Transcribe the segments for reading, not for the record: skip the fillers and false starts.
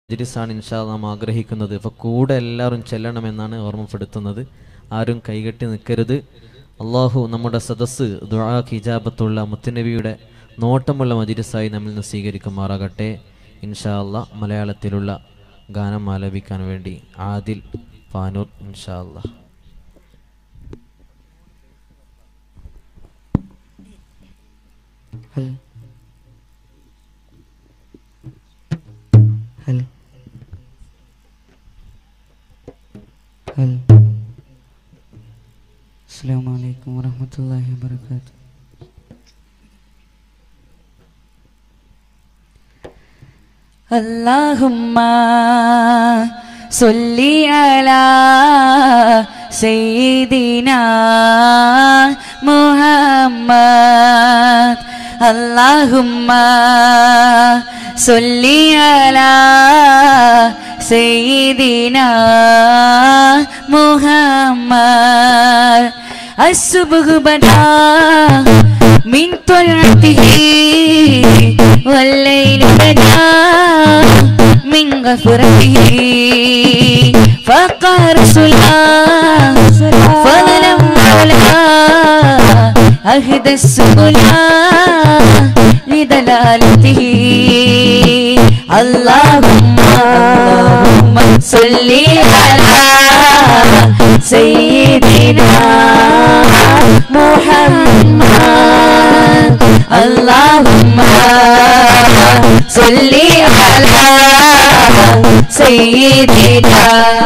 മജ്‌ലിസാണ് ഇൻഷാ അല്ലാഹ് നാം ആഗ്രഹിക്കുന്നത്. അപ്പോൾ കൂടെ എല്ലാവരും ചെല്ലണമെന്നാണ് ഓർമ്മപ്പെടുത്തുന്നത്. ആരും കൈകെട്ടി നിൽക്കരുത്. അള്ളാഹു നമ്മുടെ സദസ്സ് ദുആക്ക് ഇജാബത്തുള്ള മുത്തുനബിയുടെ നോട്ടമുള്ള മജ്‌ലിസായി നമ്മിൽ നിന്ന് സ്വീകരിക്കുമാറാകട്ടെ. ഇൻഷാ അല്ലാഹ് മലയാളത്തിലുള്ള ഗാനം ആലപിക്കാൻ വേണ്ടി ആദിൽ പാനൂർ ഇൻഷാ അല്ലാഹ്. Assalamu alaikum warahmatullahi wabarakatuh. Allahumma salli ala sayyidina Muhammad. Allahumma salli ala sayyidina Muhammad. الصبح بدا من طلعته والليل بدا من غفرته فقال رسول الله فضلا مولا أهدى السبل لدلالته اللهم صل على سيدنا محمد اللهم صل على سيدنا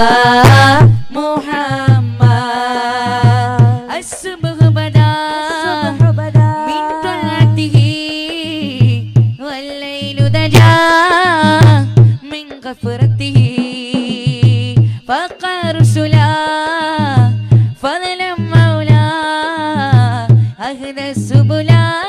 محمد الصبح بدا من طلعته والليل دجا من غفرته فقال رسلا فضلا مولا أهدى السبل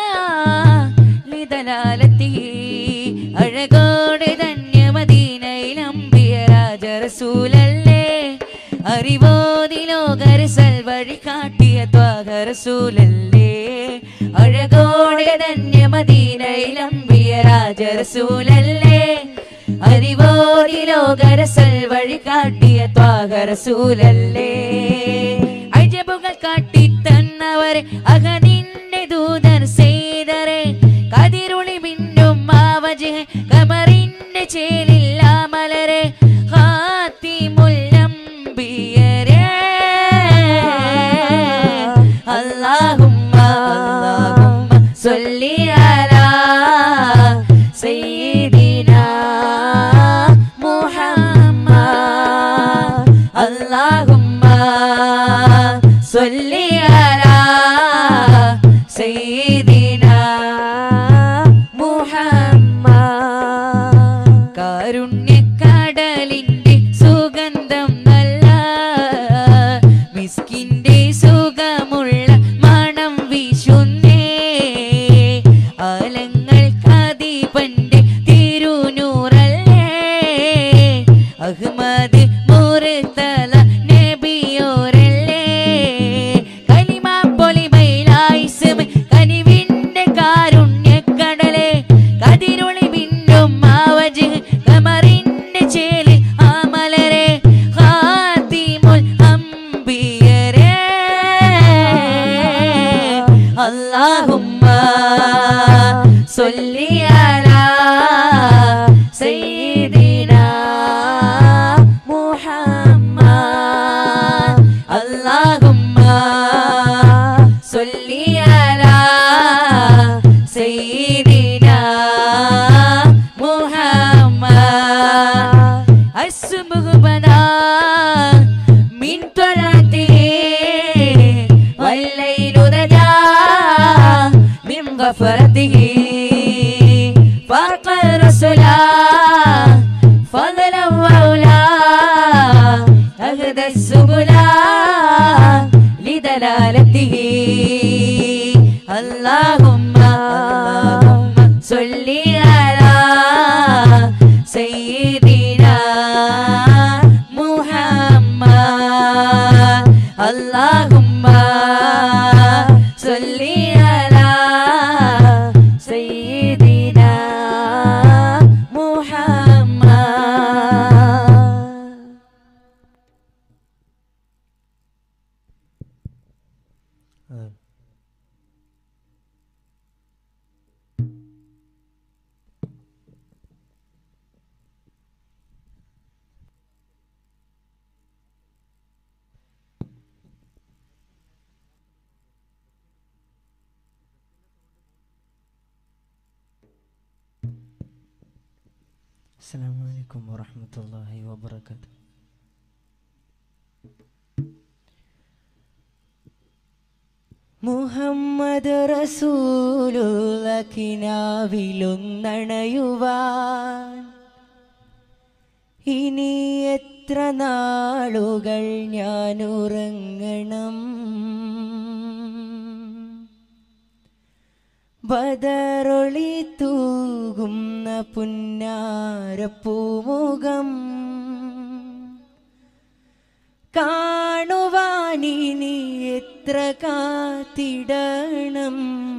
لدلالته അഴകോടെ Dhanya മദീനയിൽ അമ്പിയ രാജ റസൂലല്ലേ അറിവോതി ലോകരസൽ വഴി കാട്ടിയ ത്വാഹ റസൂലല്ലേ അഴകോടെ ധന്യ മദീനയിൽ അമ്പിയ രാജ റസൂലല്ലേ അറിവോതി ലോകരസൽ വഴി കാട്ടിയ ത്വാഹ റസൂലല്ലേ അജബുകൾ കാട്ടി തന്നവരെ അഹദിന്റെ ദൂതർ ചെയ്തരെ കതിരുളി മിന്നും മാവജെ കമറിന്റെ ചേലില്ല മലരെ ഖാതിമുൽ അംബിയരെ അല്ലാഹുമ്മ സല്ലി അലാ സയ്യിദിനാ മുഹമ്മദ് അല്ലാഹുമ്മ സല്ലി അലാ സയ്യിദിനാ മുഹമ്മദ് കാരുണ്യക്കടലിന്റെ സുഗന്ധം നല്ല മിസ്കിന്റെ സുഖമുള്ള മണം വീശുന്നേ ആലങ്ങൾക്കദീപന്റെ തിരുനൂറല്ലേ അഹ്മദ് മുർതല നബിയോരല്ലേ കലിമ പൊലിമയിലായിസ്മ കനിവിന്റെ കാരുണ്യക്കടലെ കതിരുളി ബിന്ദും മാവജ് കമറിന്റെ ചേല് ആമലരെ ഖാതിമുൽ അംബിയരെ അല്ലാഹുമ്മ സല്ലി അലാ സയ്യിദിനാ മുഹമ്മദ് അല്ലാഹുമ്മ സല്ലി അലാ സയ്യിദിനാ മുഹമ്മദ് الصبح بدا من طلعته والليل دجا من غفرته فقال رسولا فضلا وأولى أهدى السبل لدلالته اللهم صل على سيدنا محمد اللهم صل على سيدنا محمد അസ്സലാമു അലൈക്കും വറഹ്മത്തുള്ളാഹി വബറകാതുഹു. മുഹമ്മദ് റസൂലുള്ള കിനാവിലൊന്നണയുവാൻ ഇനി എത്ര നാളുകൾ ഞാൻ ഉറങ്ങണം? ബദറൊളി തൂകുന്ന പുന്നാരപ്പൂമുഖം കാണുവാനിനി എത്ര കാത്തിടണം?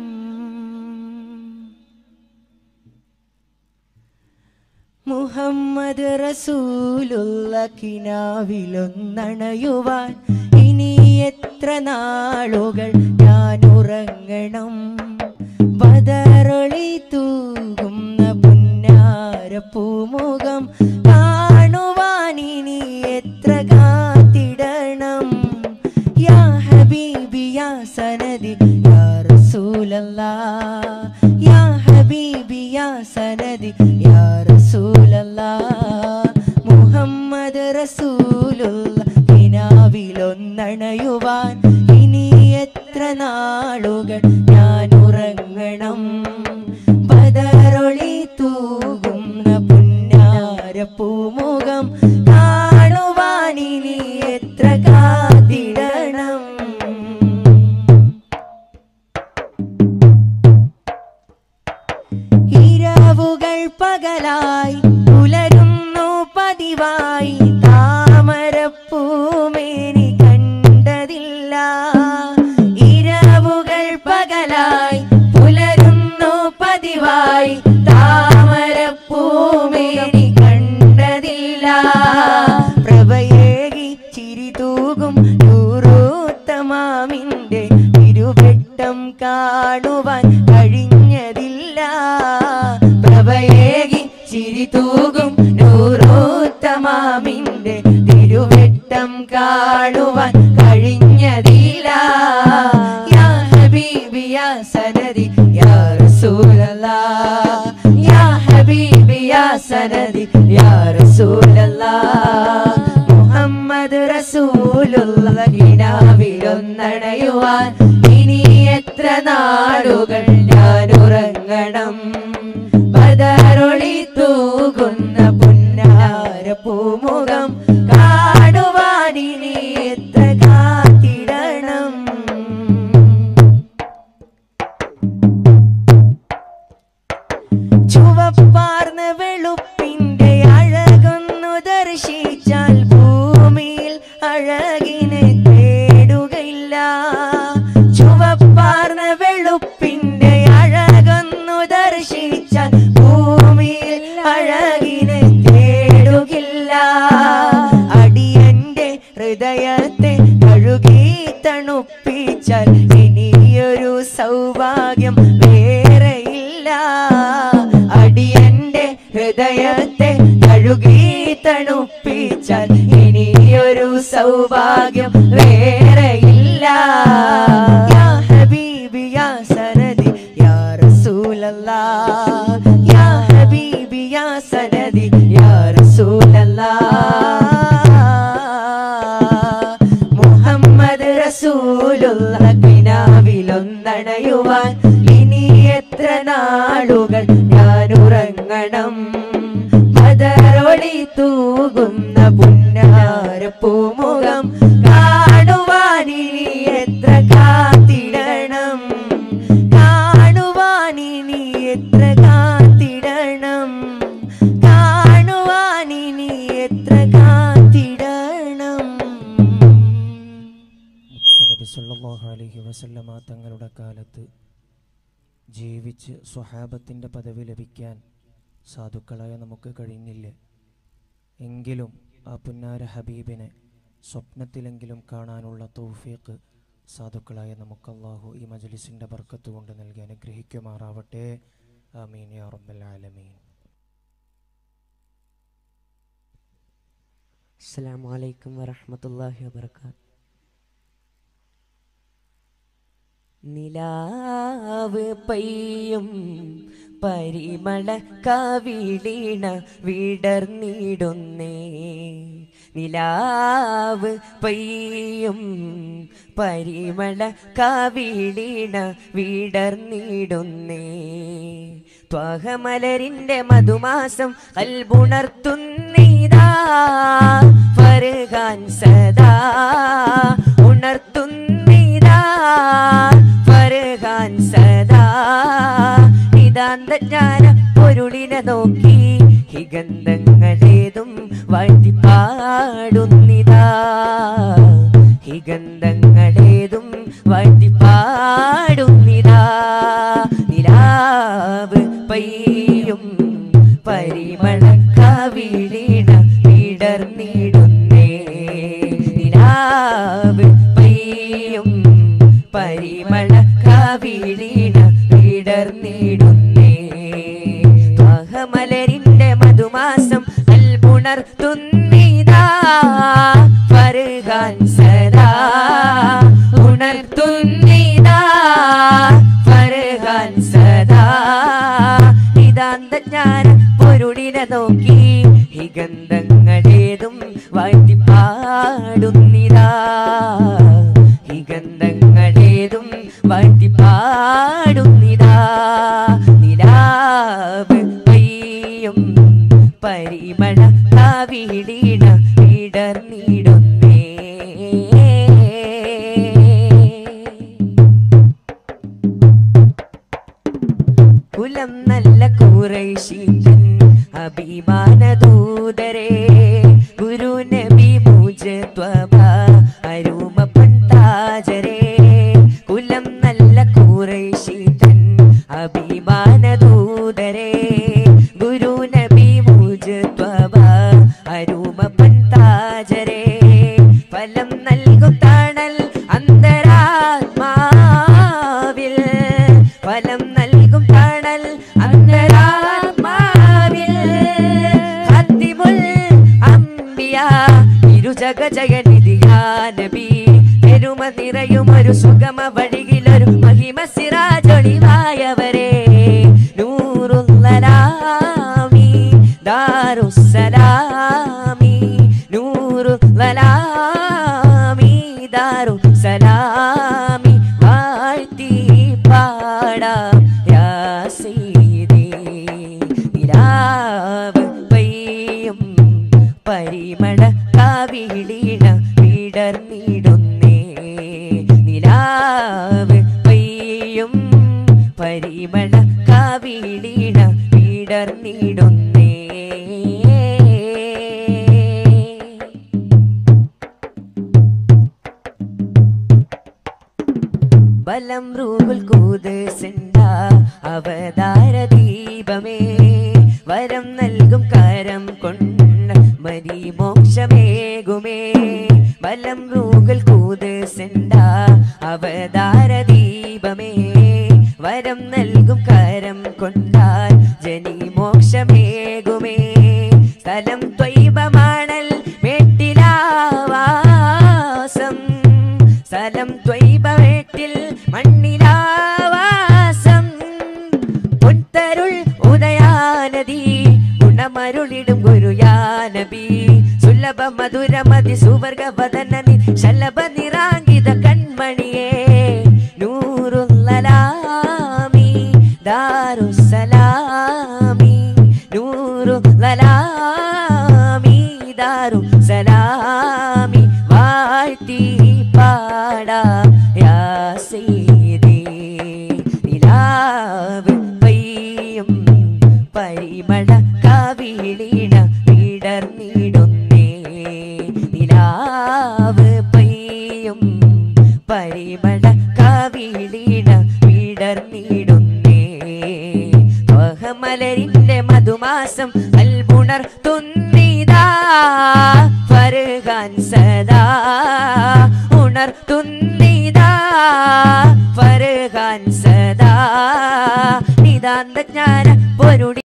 മുഹമ്മദ് റസൂലുള്ള കിനാവിലൊന്നണയുവാൻ ഇനി എത്ര നാളുകൾ ഞാൻ ഉറങ്ങണം? ബദറൊളി തൂകുന്ന പുന്നാരപ്പൂമുഖം കാണുവാനിനി എത്ര കാത്തിടണം? യാ ഹബീബി യാ സനദി യാ റസൂലല്ലാഹ്, യാ ഹബീബി യാ സനദി യാ റസൂലല്ലാഹ്. മുഹമ്മദ് റസൂലുള്ള കിനാവിലൊന്നണയുവാൻ ഇനി എത്ര നാളുകൾ ഞാൻ ഉറങ്ങണം? ബദറൊളി തൂകുന്ന പുന്നാരപ്പൂമുഖം കാണുവാനിനി എത്ര കാത്തിടണം? ഇരവുകൾ പകലായി പുലരുന്നു പതിവായി, താമരപ്പൂമേനി കണ്ടതില്ല. ഇരവുകൾ പകലായി പുലരുന്നു പതിവായി, താമരപ്പൂമേനി കണ്ടതില്ല. പ്രഭയേകി ചിരി തൂകും നൂറുത്തമാമിന്റെ തിരുവെട്ടം കാണുവാൻ കഴിഞ്ഞതില്ല. പ്രഭയേകി ചിരി തൂകും നൂറുത്തമാമിന്റെ തിരുവെട്ടം കാണുവാൻ കഴിഞ്ഞതില്ല. യാ ഹബീബി യാ സനദി യാ റസൂലല്ലാഹ്, യാ ഹബീബി യാ സനദി യാ റസൂലല്ലാഹ്. മുഹമ്മദ് റസൂലുള്ള കിനാവിലൊന്നണയുവാൻ ഇനി എത്ര നാളുകൾ ഞാൻ ഉറങ്ങണം? ബദറൊളി തൂകുന്ന പുന്നാരപ്പൂമുഖം കാണുവാനിനി എത്ര കാത്തിടണം? ചുവപ്പാർന്ന വെളുപ്പിന്റെ അഴകൊന്നു ദർശിച്ചാൽ ഭൂമിയിൽ അഴകിനെ തേടുകയില്ല. ചുവപ്പാർന്ന വെളുപ്പിന്റെ അഴകൊന്നു ദർശിച്ചാൽ ഭൂമിയിൽ അഴകിനെ തേടുകില്ല. അടിയന്റെ ഹൃദയത്തെ കഴുകി തണുപ്പിച്ചാൽ ഇനിയൊരു സൗഭാഗ്യം വേറെയില്ല. അടിയന്റെ ഹൃദയത്തെ കഴുകി തണുപ്പിച്ചാൽ ഇനിയൊരു സൗഭാഗ്യം വേറെയില്ല. യാ ഹബീബി യാ സനദി യാ റസൂലല്ലാഹ്, യാ ഹബീബി യാ സനദി യാ റസൂലല്ലാഹ്. മുഹമ്മദ് റസൂലുള്ള കിനാവിലൊന്നണയുവാൻ ഇനി എത്ര നാളുകൾ ഞാൻ ഉറങ്ങണം? ബദറൊളി തൂകുന്ന പുന്നാരപ്പൂമുഖം കാണുവാനിനി എത്ര കാത്തിടണം? കാണുവാനിനി എത്ര കാത്തിടണം? കാണുവാനിനി എത്ര കാത്തിടണം? നബി സല്ലല്ലാഹു അലൈഹി വസല്ലമ തങ്ങളുടെ കാലത്ത് ജീവിച്ച് സ്വഹാബത്തിൻ്റെ പദവി ലഭിക്കാൻ സാധുക്കളായ നമുക്ക് കഴിഞ്ഞില്ലേ? എങ്കിലും ആ പുന്നാര ഹബീബിനെ സ്വപ്നത്തിലെങ്കിലും കാണാനുള്ള തൗഫീഖ് സാധുക്കളായ നമുക്ക് അല്ലാഹു ഈ മജ്ലിസിൻ്റെ ബർക്കത്ത് കൊണ്ട് നൽകി അനുഗ്രഹിക്കുമാറാവട്ടെ. ആമീൻ യാ റബ്ബൽ ആലമീൻ. അസ്സലാമു അലൈക്കും വറഹ്മത്തുള്ളാഹി വബറകാതുഹു. നിലാവ് പെയ്യും പരിമള കവിളിണ വിടർന്നിടുന്നേ നിലാവ് പെയ്യും പരിമള കവിളിണ വിടർന്നിടുന്നേ ത്വഹമലരിന്റെ മധുമാസം കൽബുണർത്തുന്നിതാ ഫർഹാൻ സദാ ഉണർത്തുന്നിതാ ഫർഹാൻ സദാ നിതാന്തജ്ഞാന പൊരുളിനെ നോക്കി ഹിഗന്ധങ്ങളേതും വാഴ്ത്തിപ്പാടുന്നിതാ ഹിഗന്ധങ്ങളേതും വാഴ്ത്തിപ്പാടുന്നിതാ നിലാവ് പെയ്യും പരിമള കവിളിണ വിടർന്നിടുന്നേ നിലാവ് പെയ്യും പരിമള കവിളിണ വിടർന്നിടുന്നേ ത്വഹമലരിന്റെ മധുമാസം കൽബുണർത്തുന്നിതാ ഫർഹാൻ സദാ ഉണർത്തുന്നിതാ ഫർഹാൻ സദാ നിതാന്തജ്ഞാന പൊരുളിനെ നോക്കി ഹിഗന്ധങ്ങളേതും വാഴ്ത്തിപ്പാടുന്നിതാ ഹിഗന്ധങ്ങളേതും വാഴ്ത്തിപ്പാടുന്നിതാ നിലാവ് പെയ്യും പരിമള കവിളിണ വിടർന്നിടുന്നേ കുലം നല്ല ഖുറൈശിൻ അഭിമാനദൂതരേ ഗുരു നബി മുജ്തബ അരുമ പന്താജരേ കുലം നല്ല ഖുറൈശിൻ അഭിമാനദൂതരേ ഗുരു നബി മുജ്തബ അരുമ പന്താജരേ ഫലം നൽകും തണൽ അന്തരാത്മാവിൽ ഫലം നൽകും തണൽ അന്തരാത്മാവിൽ ഖാതിമുൽ അംബിയ ഇരുജഗജയനിധിയാ നബി പെരുമ നിറയും ഒരു സുഗമ വഴിയിലൊരു മഹിമ സിറാജൊളിവായവരെ നൂറുല്ലലാമി ദാറുസ്സലാമി നൂറുല്ലലാമി ദാറുസ്സലാമി വാഴ്ത്തി പാടാം യാ സയ്യിദി നിലാവ് പെയ്യും പരിമള കവിളിണ വിടർന്നിടുന്നേ നിലാവ് പെയ്യും പരിമള കവിളിണ വിടർന്നിടുന്നേ ബലം റൂഹുൽ ഖുദ്സിന്റെ അവതാര ദീപമേ വരം നൽകും കരം കൊണ്ട് മരി മോക്ഷമേകുമേ ബലം റൂഹുൽ ഖുദ്സിന്റെ അവതാര ദീപമേ വരം നൽകും കരം കൊണ്ടാൽ ജനി മോക്ഷമേകുമേ സ്ഥലം ത്വയ്ബമാണൽ മേട്ടിലാവാസം സ്ഥലം ത്വയ്ബവേട്ടിൽ മണ്ണിലാവാസം പൊൻതരുൾ ഉദയാനദി ഗുണമരുളിടും ഗുരുയാനബി സുലഭ മധുരമതി സുവർഗവദനനി ശലഭ നിറാങ്കിത കൺമണിയേ നൂറുല്ലലാമി ദാറുസ്സലാമി നൂറുല്ലലാമി ദാറുസ്സലാമി വാഴ്ത്തി പാടാം യാ സയ്യിദി നിലാവ് പെയ്യും പരിമള കവിളിണ വിടർന്നിടുന്നേ നിലാവ് പെയ്യും പരിമള കവിളിണ വിടർന്നിടുന്നേ ത്വഹമലരിന്റെ മധുമാസം കൽബുണർത്തുന്നിതാ ഫർഹാൻ സദാ ഉണർത്തുന്നിതാ ഫർഹാൻ സദാ നിതാന്തജ്ഞാന പൊരുളി